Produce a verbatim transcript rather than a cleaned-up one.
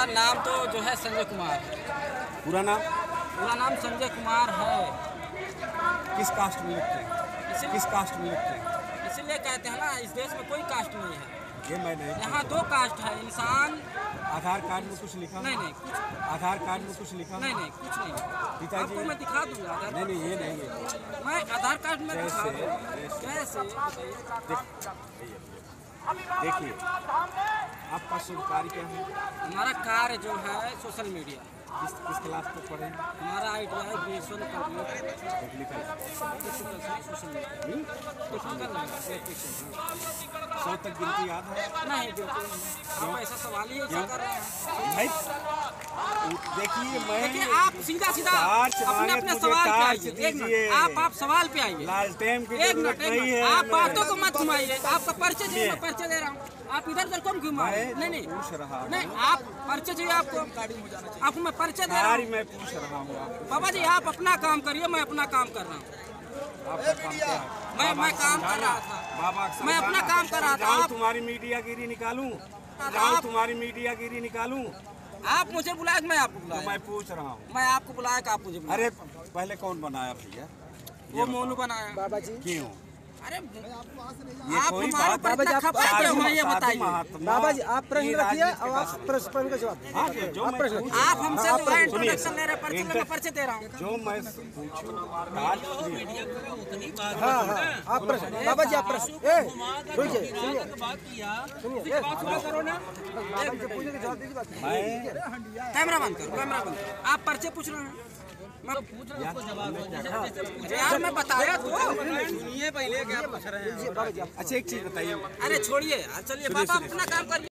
नाम तो जो है संजय कुमार है। पूरा नाम? पूरा नाम संजय कुमार है। किस कास्ट में लिखते हैं? किस कास्ट में लिखते हैं? इसीलिए कहते हैं ना, इस देश में कोई कास्ट नहीं है। ये मैं नहीं, यहाँ दो कास्ट है, इंसान। आधार कार्ड में कुछ लिखा? नहीं नहीं कुछ। आधार कार्ड में कुछ लिखा? नहीं नहीं कुछ नहीं। पिताजी आपको मैं दिखा दूंगा। नहीं नहीं ये नहीं है। मैं आधार कार्ड में दिखा कैसे? दूंगा। कैसे? देखिए, आपका शुभ कार्य क्या है? हमारा कार्य जो है सोशल मीडिया। किस किस क्लास तक पढ़े? हमारा I T I graduation complete. Technical social media सौ तक गिनती याद है? नहीं, बिल्कुल नहीं। आप ऐसा सवाल ही ऐसा कर रहे हैं। भाई देखिए, मैं देखिए आप सीधा सीधा अपने अपने सवाल पे आइए। एक मिनट, आप आप सवाल पे आइए। लालटेन की एक मिनट, नहीं है। आप बातों को मत घुमाइए। आपका परिचय चाहिए, मैं परिचय दे रहा हूँ। आप इधर उधर कौन घुमा रहे हैं? नहीं नहीं पूछ रहा हूं। नहीं, आप परिचय चाहिए आपको। आपको मैं परिचय दे रहा हूँ। मैं पूछ रहा हूँ आपको। बाबा जी आप अपना काम करिए, मैं अपना काम कर रहा हूँ। आपका काम क्या है? मैं मैं काम कर रहा था। बाबा मैं अपना काम कर रहा था। जाऊं आप तुम्हारी मीडिया गिरी निकालूं? जाऊं तुम्हारी मीडिया गिरी निकालूं? आप मुझे बुलाया कि मैं आपको तो बुलाया? मैं पूछ रहा हूँ। मैं आपको बुलाया कि आप मुझे बुलाया? अरे पहले कौन बनाया भैया? वो मोनू बनाया। बाबा जी क्यों? अरे ये आप कोई हमारे बात? ऊपर इतना खपा क्यों हैं, ये बताइए। बाबा जी आप प्रश्न रखिए और आप प्रश्न प्रश्न का जवाब हाँ, दीजिए। जो आप मैं प्रश्न पूछ- रखिए। आप हमसे आप जो है प्रश्न- इंट्रोडक्शन ले रहे हैं, परिचय में मैं परिचय दे रहा हूँ। जो मैं पूछूं राजप्रिय। हाँ हाँ आप प्रश्न। बाबा जी आप प्रश्न ए रुकिए सुनिए सुनिए बाबा जी पूछने के जवाब दीजिए। बात मैं कैमरा बंद करो, कैमरा बंद करो। आप परिचय पूछ रहे हैं, मैं पूछ रहा हूँ। यार मैं बताया तो सुनिए पहले क्या पूछ रहे हैं। बाबा जी आप अच्छा एक चीज बताइए। अरे छोड़िए, चलिए बाबा अपना काम करिए।